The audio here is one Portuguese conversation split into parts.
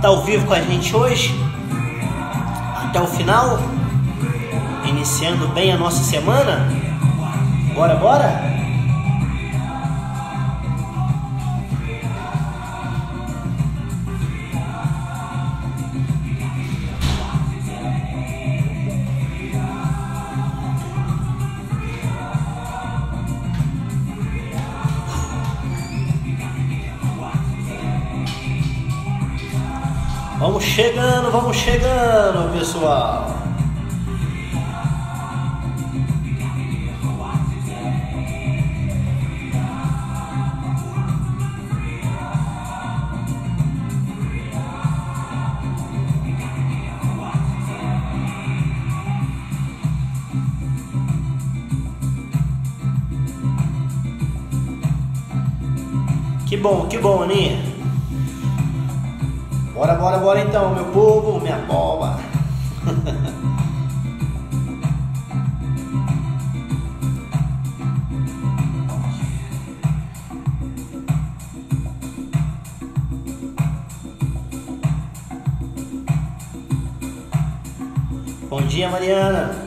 tá ao vivo com a gente hoje, até o final, iniciando bem a nossa semana. Bora, bora? Vamos chegando, pessoal. Que bom, Aninha. Bora então, meu povo, minha boba. Bom dia, Mariana.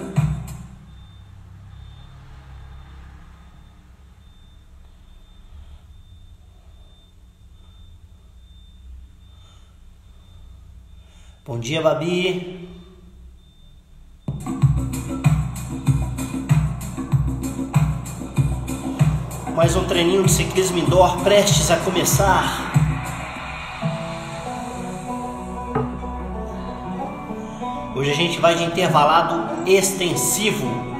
Bom dia, Babi. Mais um treininho de ciclismo indoor prestes a começar. Hoje a gente vai de intervalado extensivo.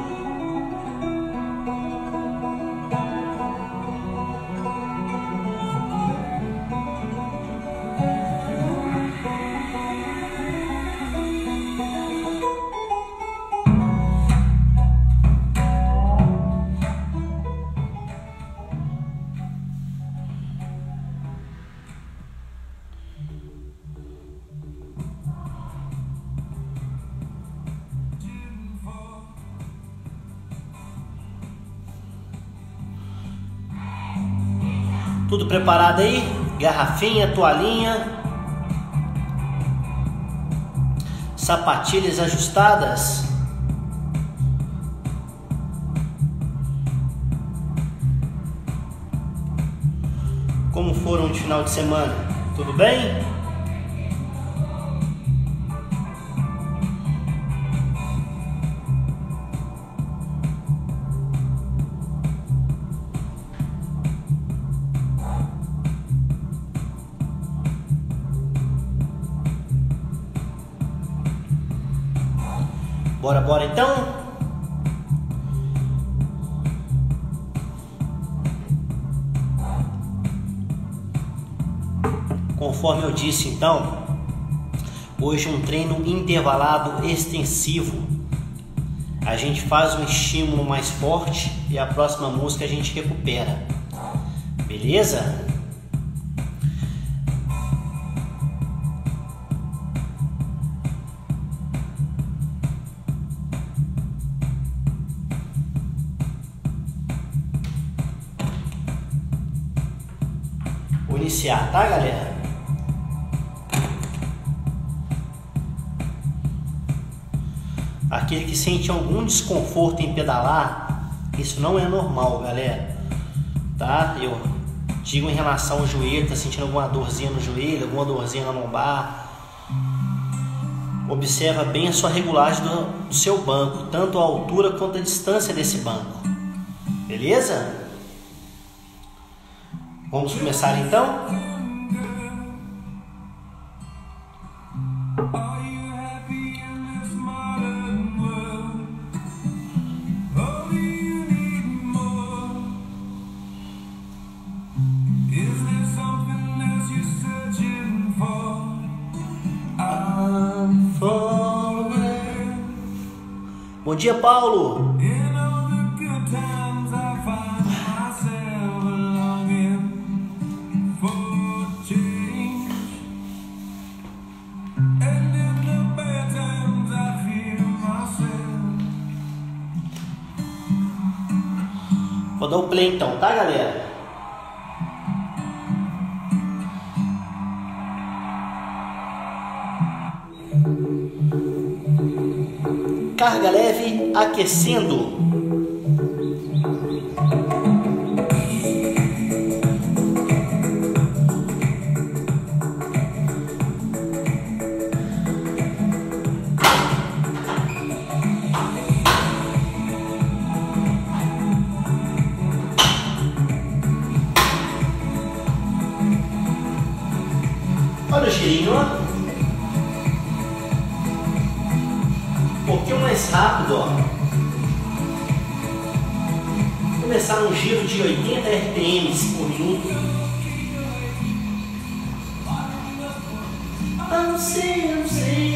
Tudo preparado aí? Garrafinha, toalhinha, sapatilhas ajustadas. Como foram de final de semana? Tudo bem? Bora então? Conforme eu disse então, hoje um treino intervalado extensivo. A gente faz um estímulo mais forte e a próxima música a gente recupera. Beleza? Vou iniciar, tá, galera? Aquele que sente algum desconforto em pedalar, isso não é normal, galera, tá? Eu digo em relação ao joelho, tá sentindo alguma dorzinha no joelho, alguma dorzinha na lombar, observa bem a sua regulagem do seu banco, tanto a altura quanto a distância desse banco, beleza? Vamos começar então? Bom dia, Paulo. Vou dar o play então, tá, galera? carga leve aquecendo. Olha o girinho, ó. Um pouquinho mais rápido, ó. Vou começar num giro de 80 RPMs por minuto. I'm saying,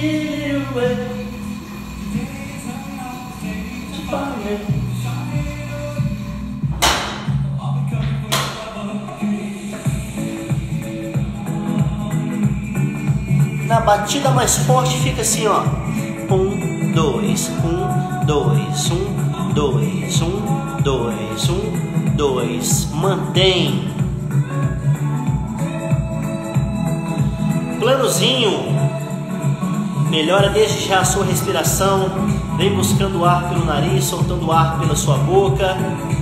Na batida mais forte fica assim, ó. 1, 2, 1, 2, 1, 2, 1, 2, 1, 2. Mantém. Planozinho. Melhora desde já a sua respiração. Vem buscando ar pelo nariz, soltando ar pela sua boca.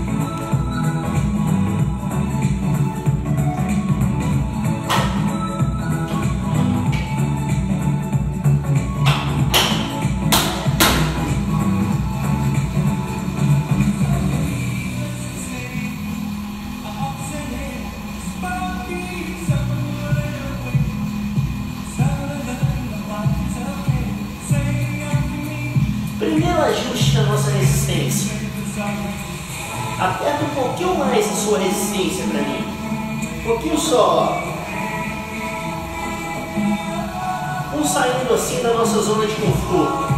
Primeiro ajuste da nossa resistência. Aperta um pouquinho mais a sua resistência para mim. Um pouquinho só. Vamos saindo assim da nossa zona de conforto.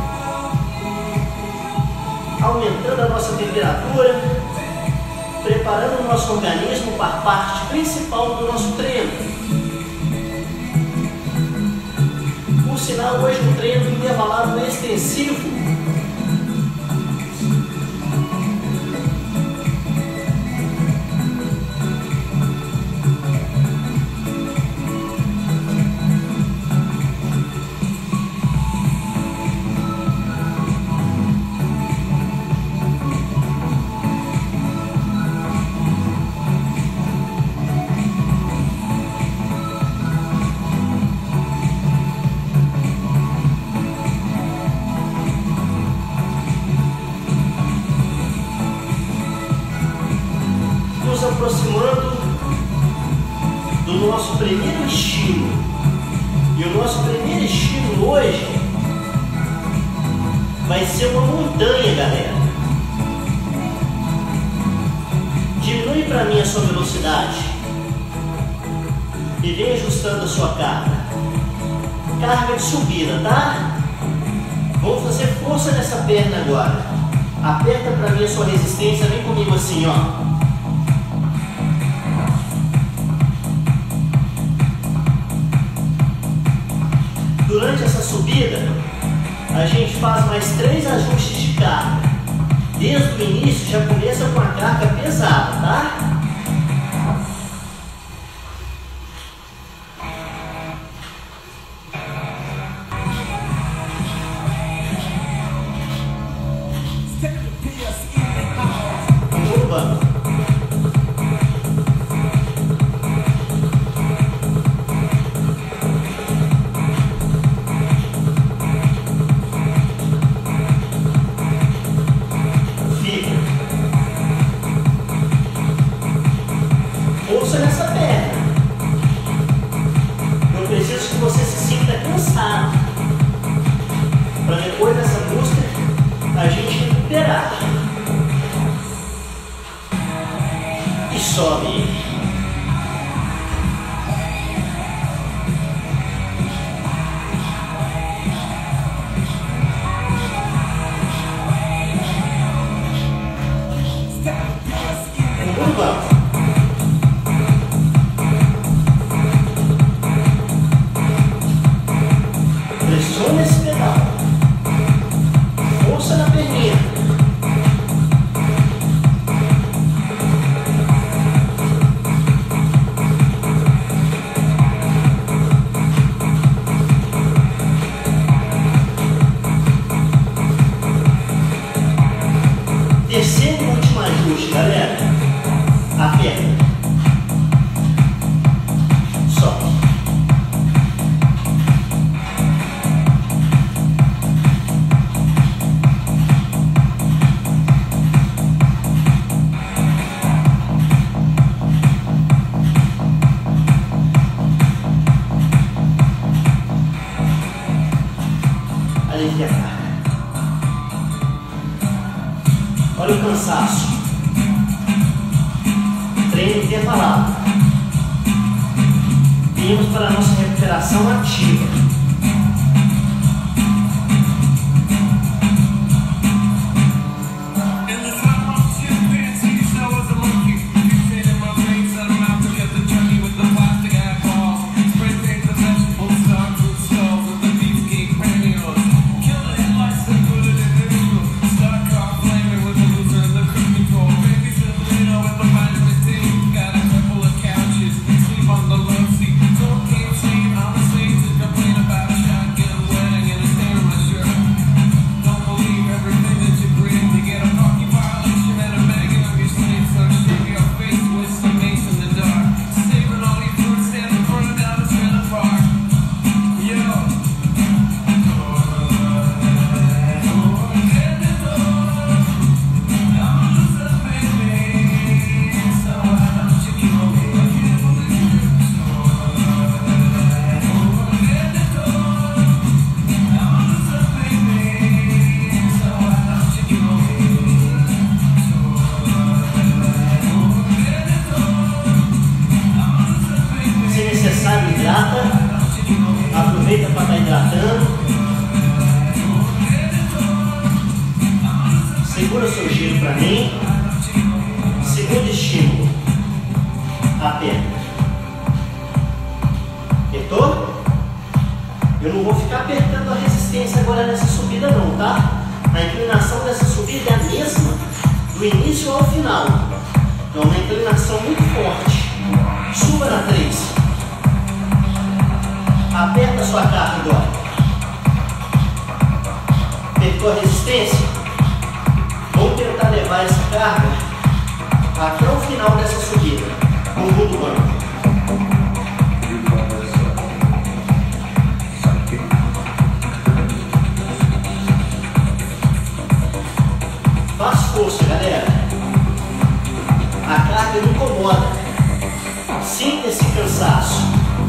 Aumentando a nossa temperatura. Preparando o nosso organismo para a parte principal do nosso treino. Por sinal, hoje um treino intervalado extensivo. Nos aproximando do nosso primeiro estilo. E o nosso primeiro estilo hoje vai ser uma montanha, galera. Diminui para mim a sua velocidade e vem ajustando a sua carga. Carga de subida, tá? Vamos fazer força nessa perna agora. Aperta para mim a sua resistência, vem comigo assim, ó. Durante essa subida, a gente faz mais 3 ajustes de carga. Desde o início já começa com a carga pesada, tá? Opa! Força nessa perna. Eu preciso que você se sinta cansado, para depois dessa música a gente recuperar. E sobe. Vamos. Pressiona esse pedal. Força na perninha. Olha o cansaço. Treino intervalado. Vimos para a nossa recuperação ativa. Aproveita para estar hidratando. Segura seu giro para mim. Segundo estímulo. Aperta. Apertou? Eu não vou ficar apertando a resistência agora nessa subida não, tá? A inclinação dessa subida é a mesma do início ao final. Então é uma inclinação muito forte. Suba na 3. Aperta a sua carga agora. Apertou a resistência? Vamos tentar levar essa carga até o final dessa subida. Rumo do banco. Faz força, galera. A carga não incomoda. Sinta esse cansaço.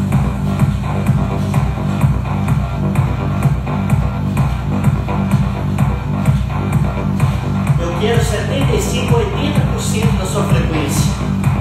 Quero 75% a 80% da sua frequência.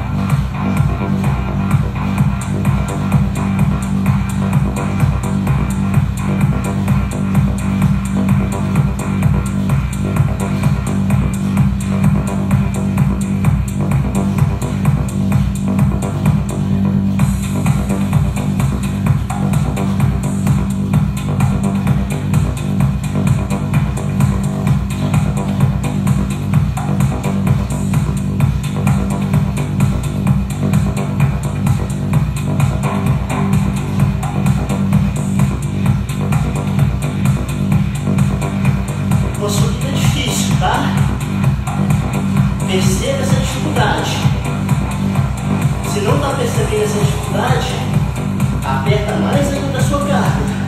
Perceba essa dificuldade. Se não está percebendo essa dificuldade, aperta mais ainda a sua carga.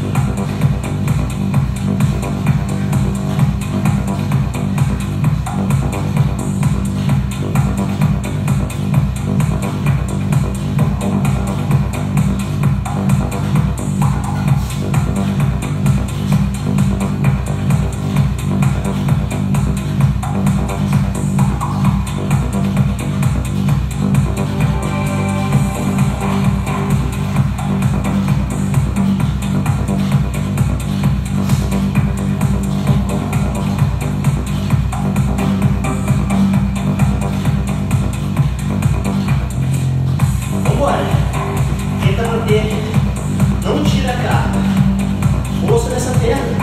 Não tira a carga. Força nessa perna.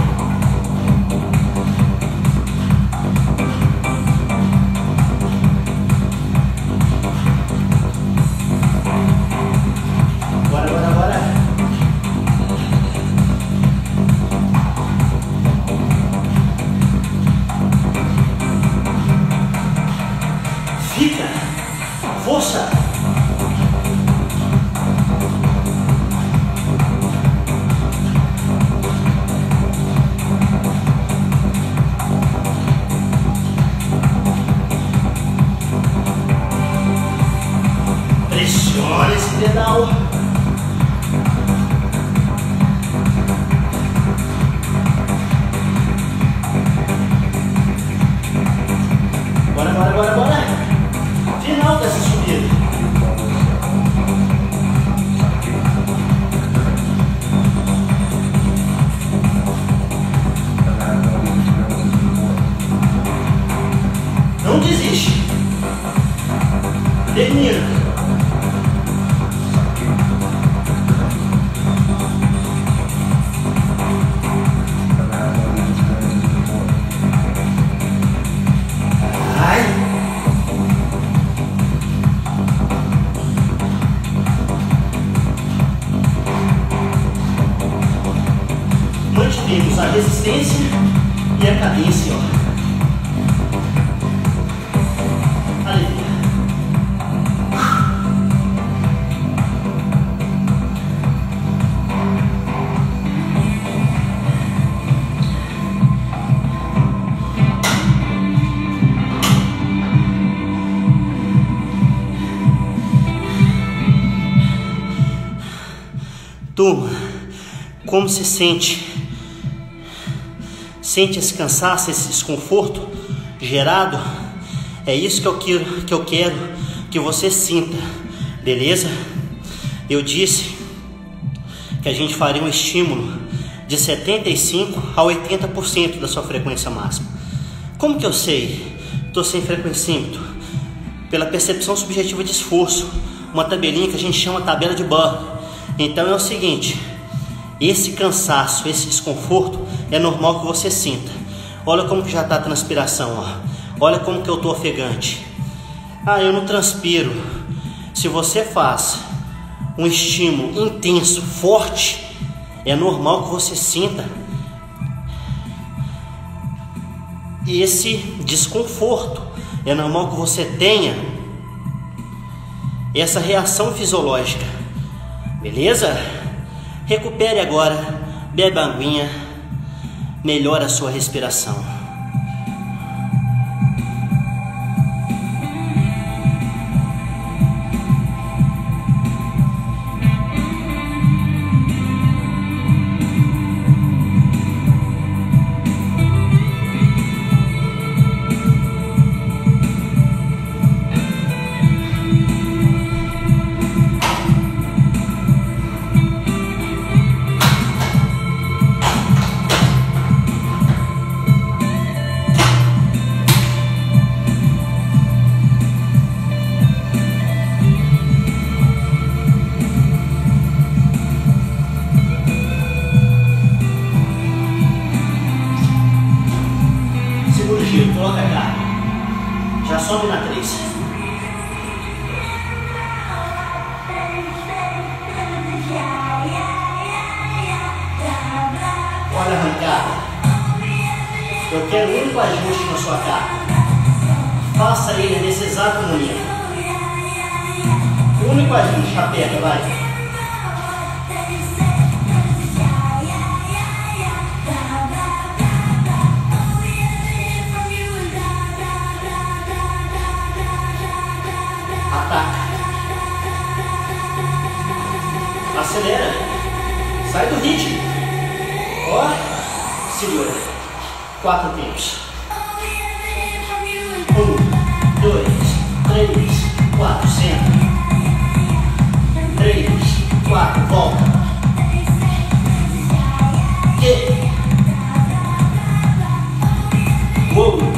Bora. Fica. Força. Pressiona esse pedal. termina. Mantivemos a resistência e a cadência, ó. Alivia. Turma, como se sente? Sente esse cansaço, esse desconforto gerado? É isso que eu quero que você sinta, beleza? Eu disse que a gente faria um estímulo de 75% a 80% da sua frequência máxima. Como que eu sei? Estou sem frequencímetro. Pela percepção subjetiva de esforço, uma tabelinha que a gente chama tabela de Burr. Então é o seguinte: esse cansaço, esse desconforto é normal que você sinta. Olha como que já está a transpiração, ó. Olha como que eu estou ofegante. Ah, eu não transpiro. Se você faz um estímulo intenso, forte, é normal que você sinta esse desconforto. É normal que você tenha essa reação fisiológica. Beleza? Recupere agora, bebe a aguinha, melhora a sua respiração. Coloca a cara. Já sobe na 3. Olha a arrancada. Eu quero um único ajuste na sua cara. Faça ele nesse exato momento. O único ajuste. Aperta, vai. Acelera, sai do ritmo. Ó, segura. 4 tempos. 1, 2, 3, 4, senta. 3, 4, volta. Que? Uou.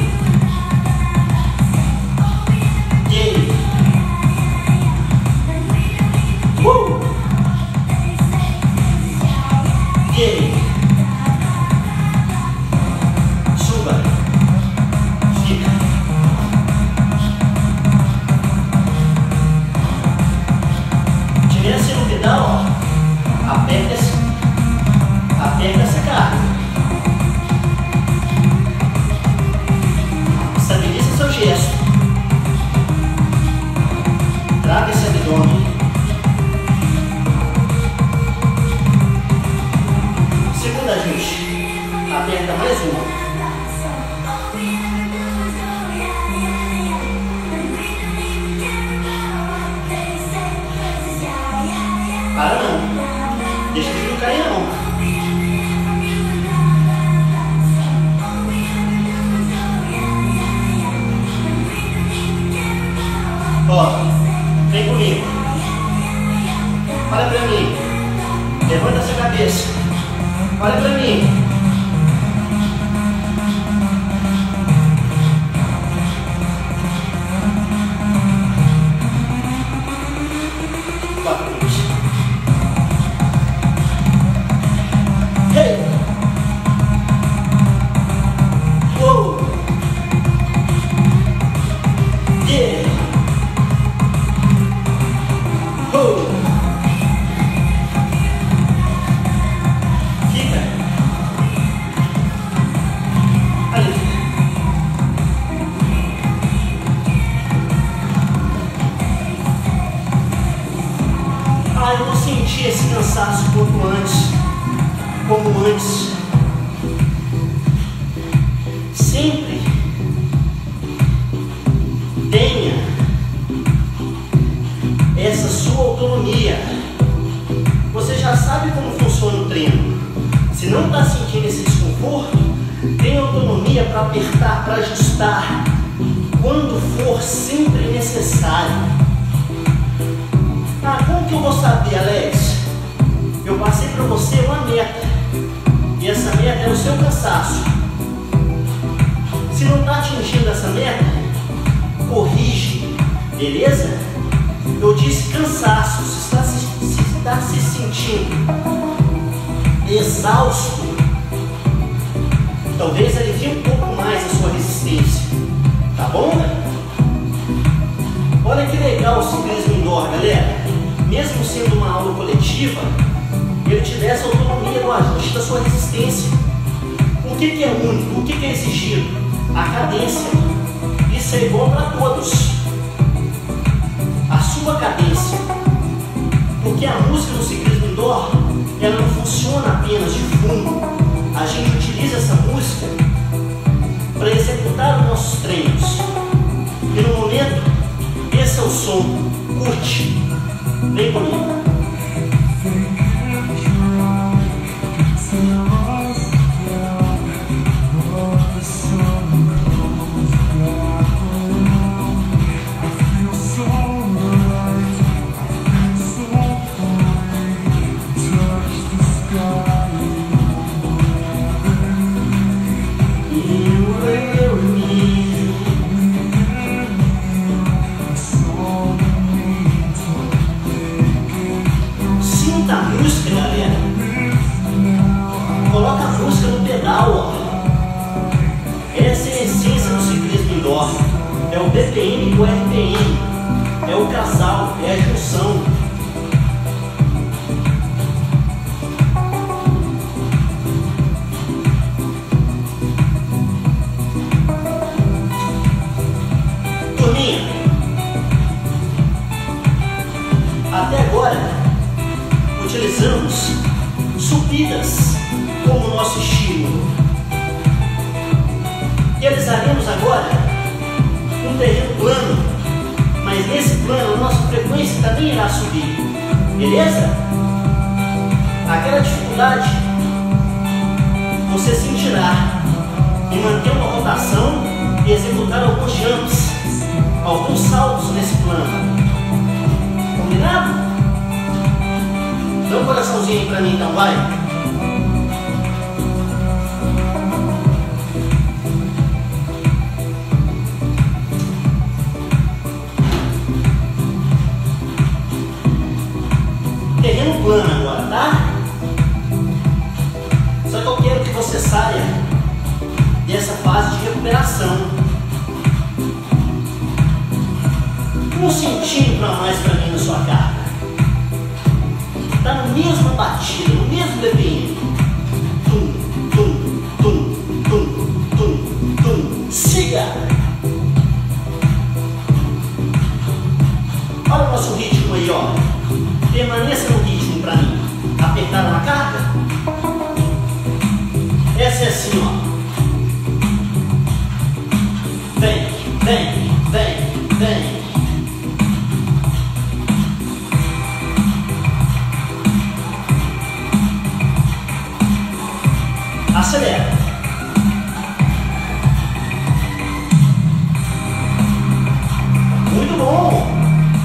Suba, fica. Tirei assim no pedal, ó. Aperta essa carga. Estabiliza seu gesto. Traga esse abdômen. Segundo ajuste. Aperta mais uma. Para não. Deixa o fio cair não. Ó, vem comigo. Olha pra mim. Levanta essa cabeça. Olha pra mim. cansaço quanto antes, como antes. Sempre tenha essa sua autonomia. Você já sabe como funciona o treino. Se não está sentindo esse desconforto, tenha autonomia para apertar, para ajustar, quando for sempre necessário. Ah, como que eu vou saber, Alex? Eu passei para você uma meta, e essa meta é o seu cansaço. Se não está atingindo essa meta, corrige, beleza? Eu disse cansaço. Se está se sentindo exausto, talvez alivie um pouco mais a sua resistência, tá bom? Olha que legal o ciclismo indoor, galera. Mesmo sendo uma aula coletiva, ele te dá essa autonomia no ajuste da sua resistência. O que é único? O que é exigido? A cadência. Isso é igual para todos. A sua cadência. Porque a música no ciclismo indoor, ela não funciona apenas de fundo. A gente utiliza essa música para executar os nossos treinos. E no momento, esse é o som. Curte. Vem comigo. É o BPM com o RPM, é o casal, é a junção. Turminha, até agora utilizamos subidas como nosso estilo. Realizaremos agora um terreno plano, mas nesse plano a nossa frequência também irá subir, beleza? Aquela dificuldade você sentirá em manter uma rotação e executar alguns jumps, alguns saltos nesse plano. Combinado? Dá um coraçãozinho aí pra mim então, vai! Terreno plano agora, tá? Só que eu quero que você saia dessa fase de recuperação um centímetro para mais para mim na sua carga. Tá no mesmo batida, no mesmo BPM. Tum, tum, tum, tum, tum, tum. Siga! Olha o nosso ritmo aí, ó. Permaneça no ritmo para mim. Apertar na carga. Essa é assim, ó. Vem, vem, vem, vem. Acelera. Muito bom.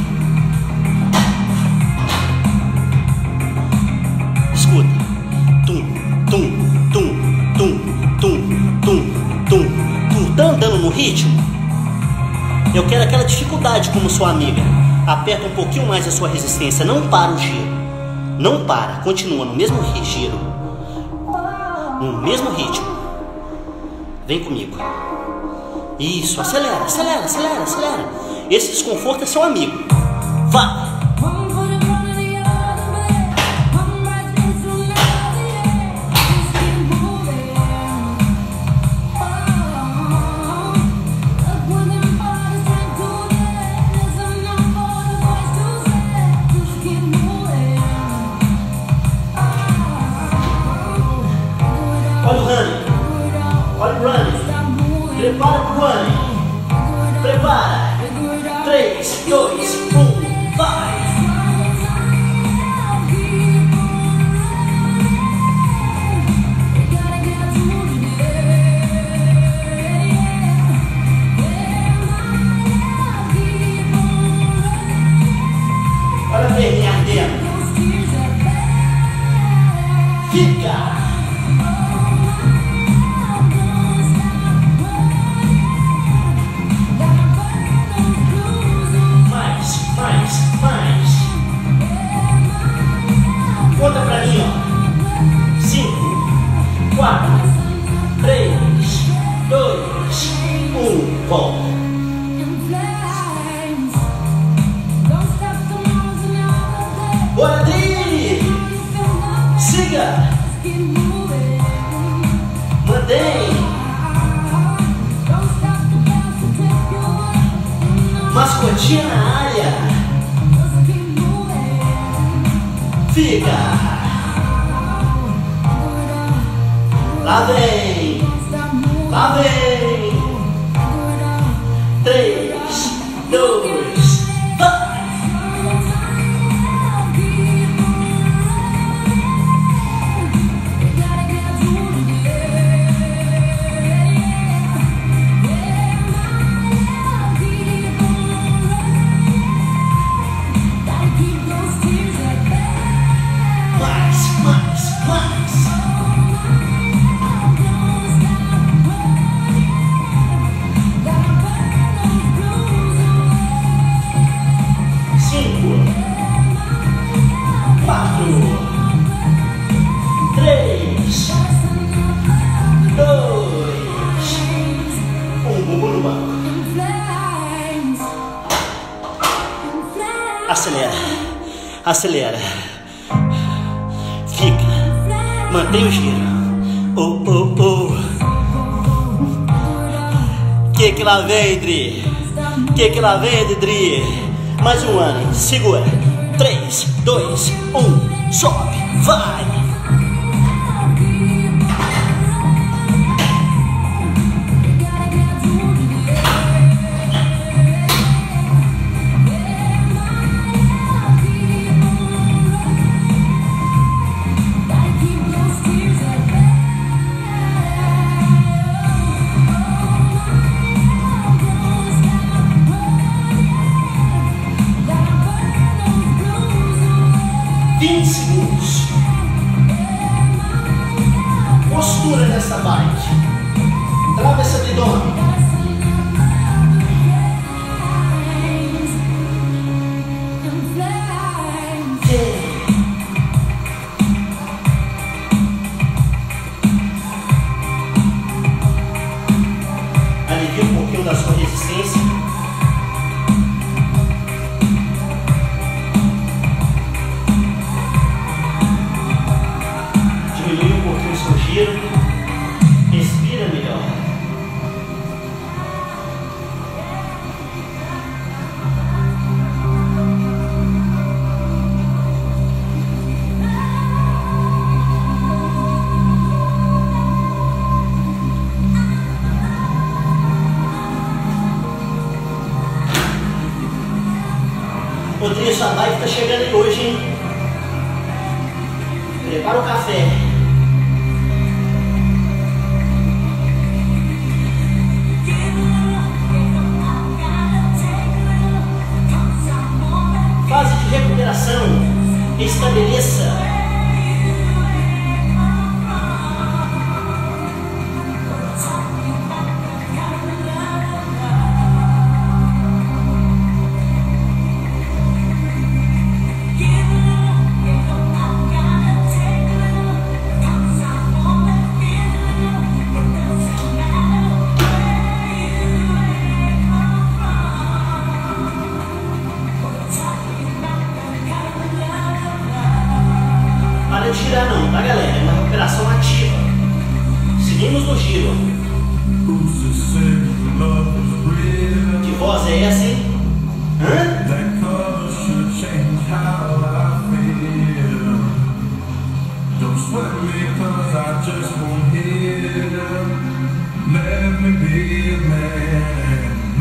Escuta. Tum, tum, tum, tum, tum, tum, tum, tum. Tá andando no ritmo? Eu quero aquela dificuldade como sua amiga. Aperta um pouquinho mais a sua resistência. Não para o giro. Não para. Continua no mesmo giro. No mesmo ritmo. Vem comigo. Isso. Acelera, acelera, acelera, acelera. Esse desconforto é seu amigo. Vá. Prepara pro ano. Prepara. 3, 2, 1, vai. Olha a perninha ardendo. Fica. Mais. Conta pra mim, ó. 5, 4, 3, 2, 1, volta. Bora, Adri! Siga! Mantém! Mascotinha na área! Fica! Lá vem! Lá vem! 3, 2, vai! Mais! 5, 4, 3, 2, 1, bumbum no banco. Acelera. Fica. Mantém o giro. Que lá vem, Dri? Que lá vem, Dri? Mais um ano, hein? Segura. 3, 2, 1, sobe, vai! Segundos. Postura nessa bike. Trava esse abdômen. Alivia um pouquinho da sua resistência. Respira melhor. Rodrigo, sua live tá chegando aí hoje, hein? Prepara o café. Fase de recuperação, estabeleça. Tirar não, tá galera? É uma recuperação ativa. Seguimos no giro. Que voz é essa, hein? Hã? Let me be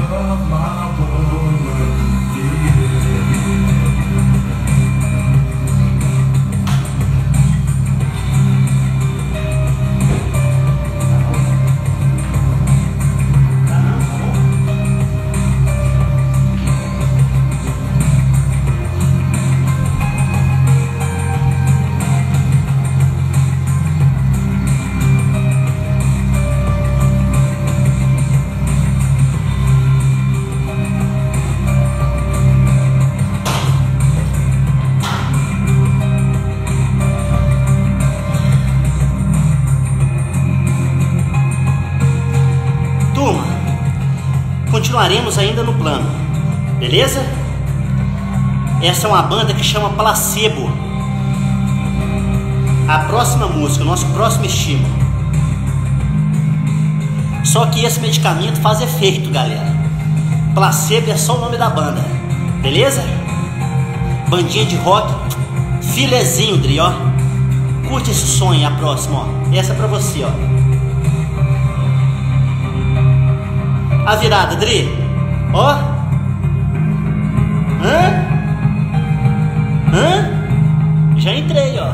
Continuaremos ainda no plano, beleza? Essa é uma banda que chama Placebo. A próxima música, o nosso próximo estímulo. Só que esse medicamento faz efeito, galera. Placebo é só o nome da banda, beleza? Bandinha de rock, filezinho, Dri, ó. Curte esse sonho, a próxima, ó. Essa é pra você, ó. A virada, Dri. Ó. Já entrei, ó.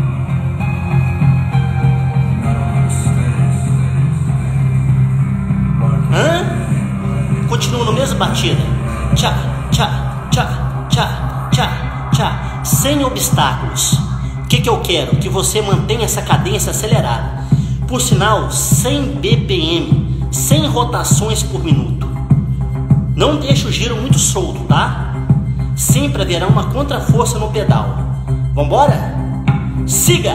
Continua no mesmo batida. Tchá, tchá, tchá, tchá, tchá, tchá. Sem obstáculos. O que eu quero? Que você mantenha essa cadência acelerada. Por sinal, 100 BPM. 100 rotações por minuto. Não deixe o giro muito solto, tá? Sempre haverá uma contraforça no pedal. Vambora? Siga!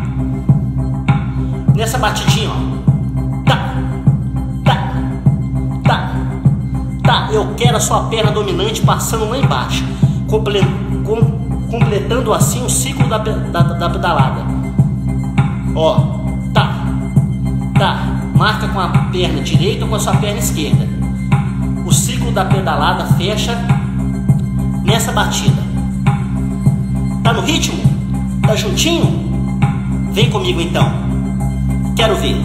Nessa batidinha, ó. Tá, tá, tá, tá. Eu quero a sua perna dominante passando lá embaixo, completando assim o ciclo da pedalada. Ó, tá, tá. Marca com a perna direita ou com a sua perna esquerda. O ciclo da pedalada fecha nessa batida. Tá no ritmo? Tá juntinho? Vem comigo então. Quero ver.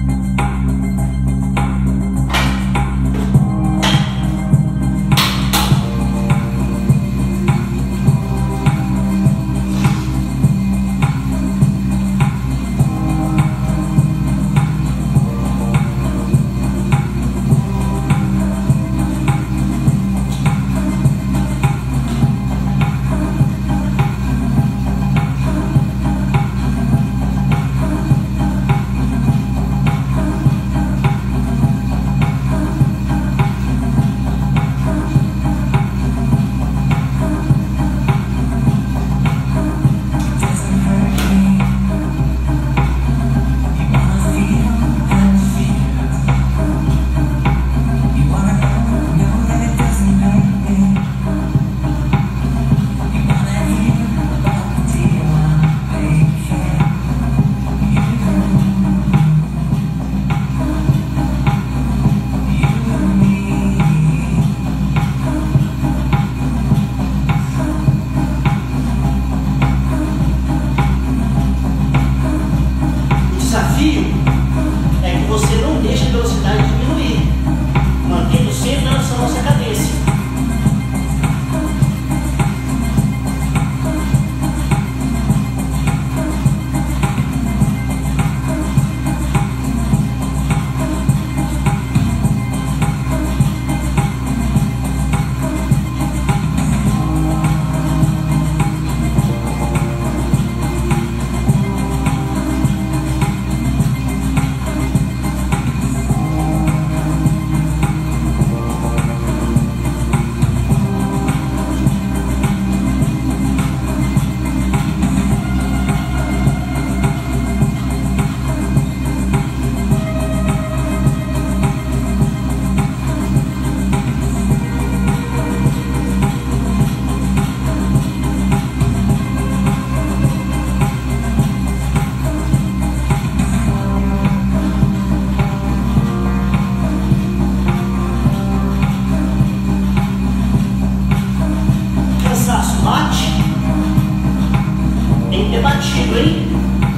batido, hein?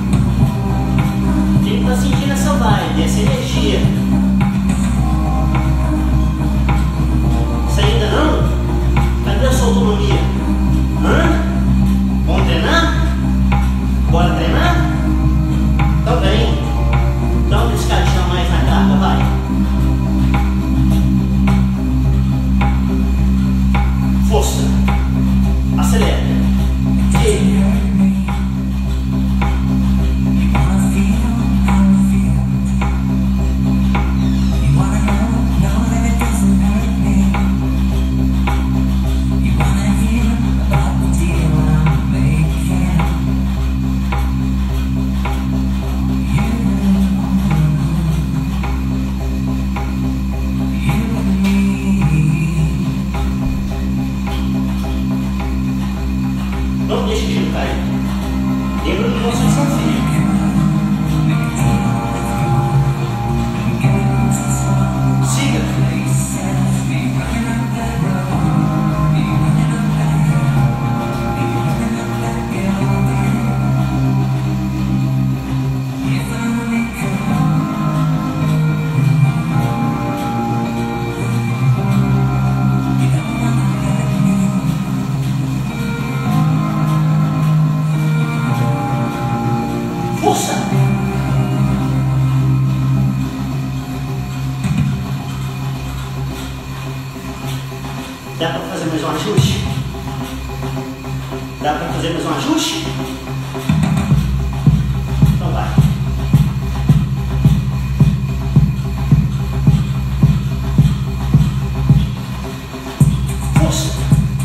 Quem tá sentindo essa vibe, essa energia? Dá para fazer mais um ajuste? Dá para fazer mais um ajuste? Então vai. Força.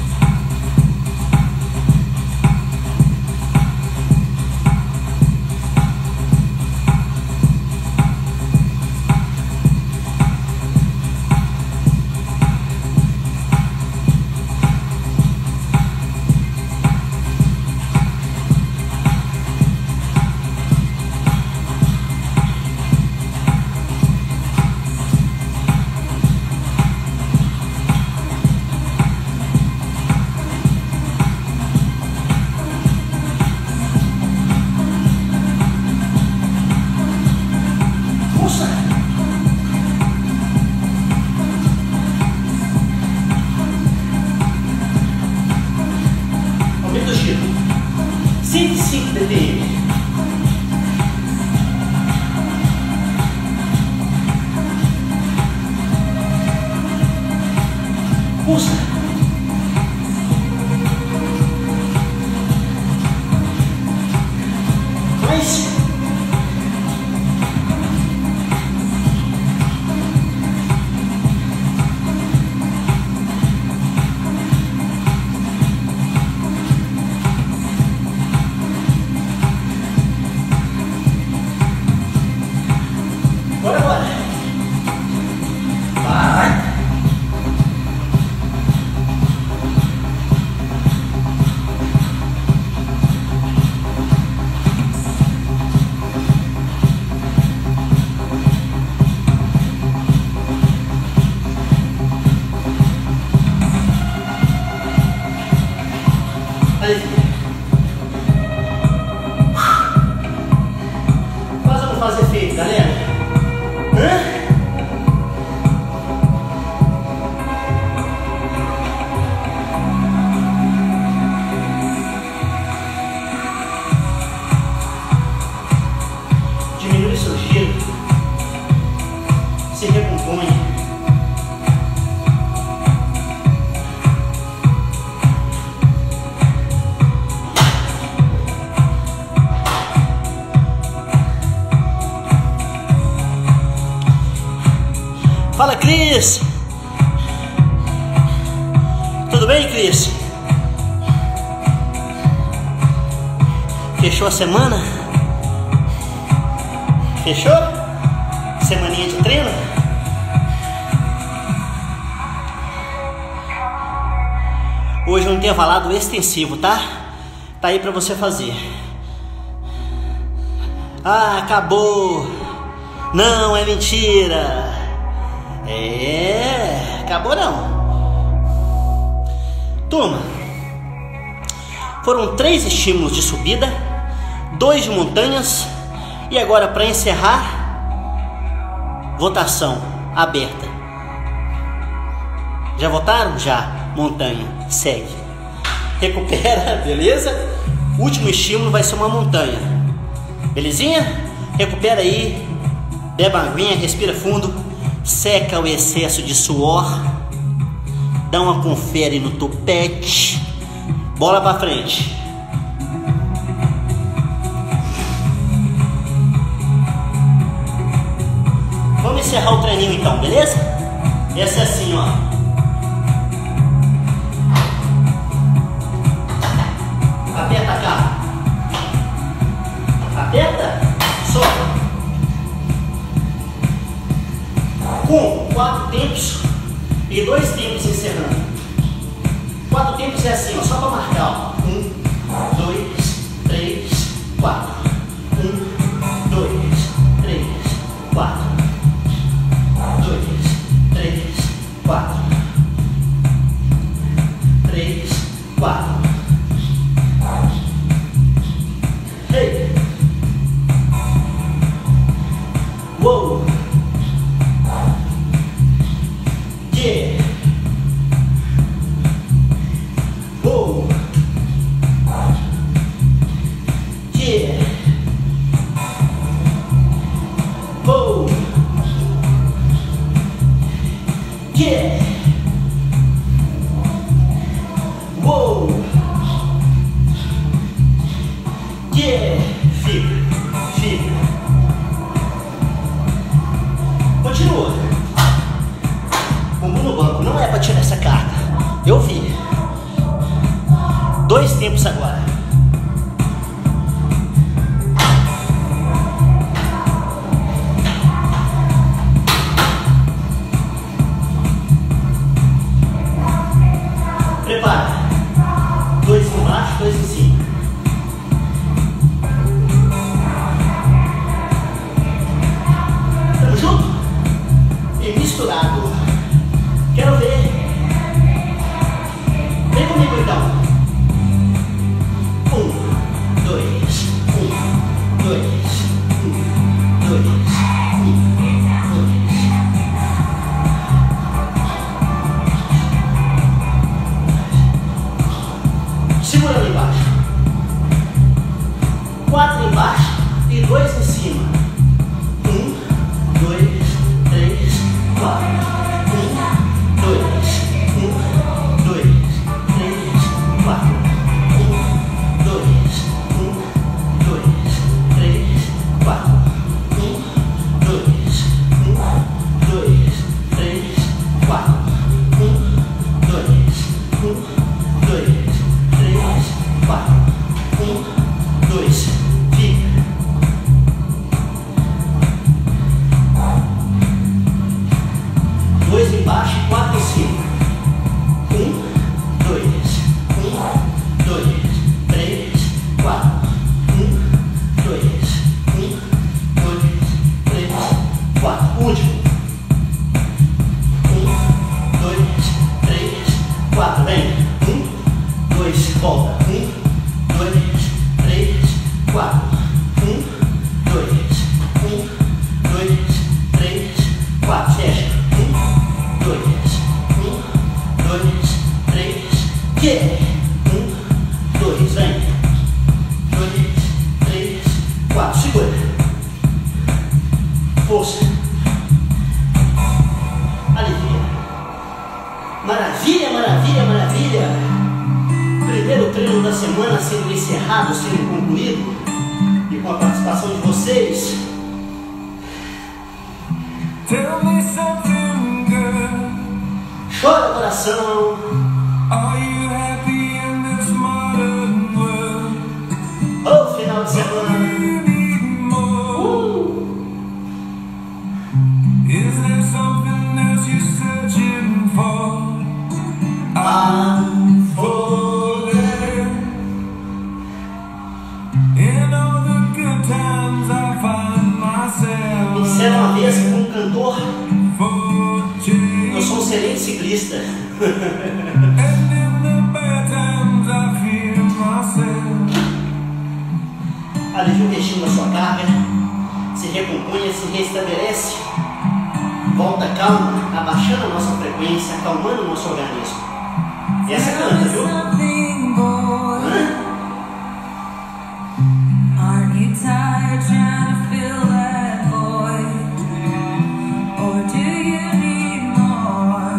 Aumenta o giro. 105 dBm. Pulsa. Mais. Bora, bora. Vai. Aí. Faz ou não faz efeito, galera? Hã? Diminui seu giro, se recompõe. Fala, Cris! Tudo bem, Cris? Fechou a semana? Fechou? Semaninha de treino? Hoje é um intervalado extensivo, tá? Tá aí pra você fazer. Ah, acabou! Não, é mentira! Acabou não. Turma, foram 3 estímulos de subida, 2 de montanhas e agora para encerrar, votação aberta. Já votaram? Já. Montanha, segue. Recupera, beleza? O último estímulo vai ser uma montanha. Belezinha? Recupera aí, bebe uma aguinha, respira fundo. Seca o excesso de suor, dá uma confere no topete, bola pra frente. Vamos encerrar o treininho então, beleza? Essa é assim, ó. Aperta cá. Aperta, solta. Com 4 tempos e 2 tempos encerrando. 4 tempos é assim, ó, só para marcar. 1, 2, 3, 4. 1, 2, 3, 4. 2, 3, 4. 3, 4. Hey! Uou! Yeah! Uou! tirar essa carga. Eu vi. 2 tempos agora. Prepara. 2 embaixo, 2 em cima. Tamo junto? E misturado. Quero ver. Vem comigo então. 1, 2, 1, 2, 1, 2, 1, 2. Segura lá embaixo. 4 embaixo e 2 em cima. 1, 2, 3, 4. 1, 2, 1, 2, 3, 4. 1, 2, 1, 2, 3, 4. 1, 2, 1, 2, 3, 4. 1, 2, 1, 2, 3, 4. 1, 2, fica. 2 embaixo e 4 em cima. 1, 2, 1, 2, 3, 4. 1, 2, 1, 2, 3, 4. Último. 1, 2, 3, 4. Vem. 1, 2, volta. 1, 2, 3, 4. 1, 2, 1, 2, 3, 4. Fecha. 1, 2, 1, 2, 3, que? 1, 2, vem. 2, 3, 4. Segura. Força. Alivia. Maravilha, maravilha, maravilha. Primeiro treino da semana sendo encerrado, sendo concluído. E com a participação de vocês. Tell me something, girl. Chora, coração. Are you happy in this modern world? Ô, final de Do semana. you need more? Is there something else you're searching for? I'm falling. In all the good times I find myself Disseram uma vez que um cantor, for eu change. sou um excelente ciclista. And in the bad times I fear myself. Alivia o restinho da sua carga, se recomponha, se restabelece, volta calma, abaixando a nossa frequência, acalmando o nosso organismo. E essa canta, viu? Something, boy. Hã? Aren't you tired trying to fill that void? Or do you need more?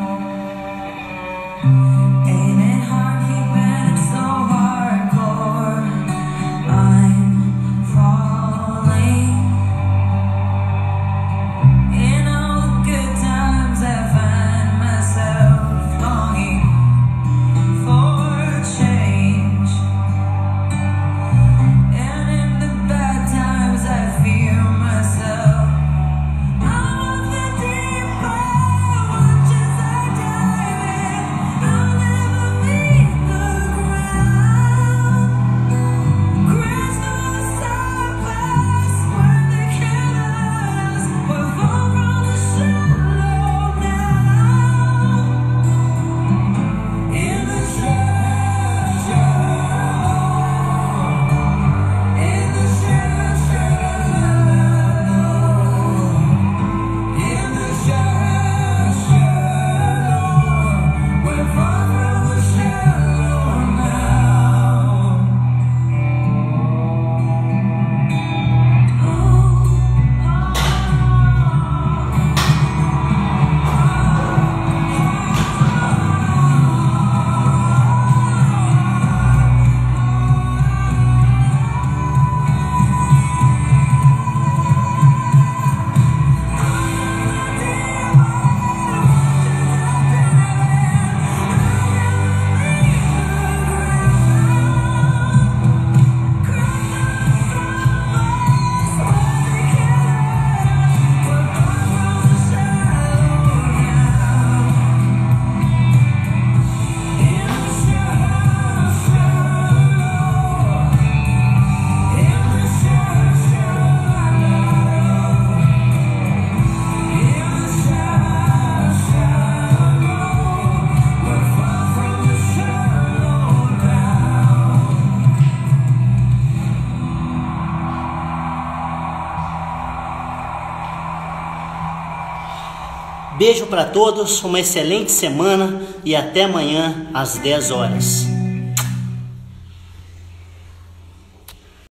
Ain't it hard keeping it so hardcore? I'm falling. In all the good times I find myself longing for Beijo para todos, uma excelente semana e até amanhã às 10 horas.